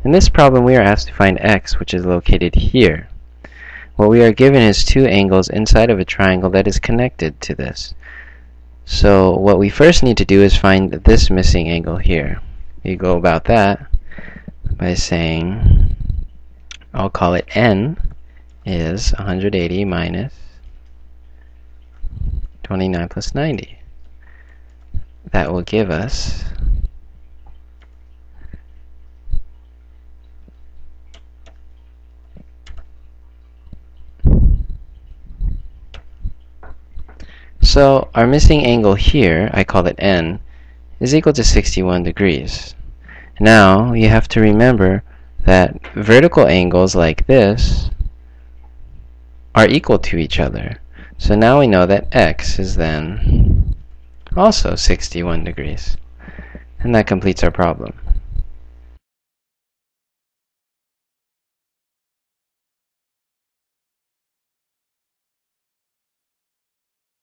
In this problem, we are asked to find x, which is located here. What we are given is two angles inside of a triangle that is connected to this. So what we first need to do is find this missing angle here. You go about that by saying, I'll call it n is 180 minus 29 plus 90. That will give us so our missing angle here, I call it n, is equal to 61 degrees. Now you have to remember that vertical angles like this are equal to each other. So now we know that x is then also 61 degrees. And that completes our problem.